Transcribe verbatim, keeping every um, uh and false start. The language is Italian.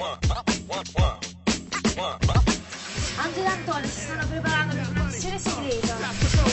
Angelo e Antonio si stanno preparando per una missione segreta.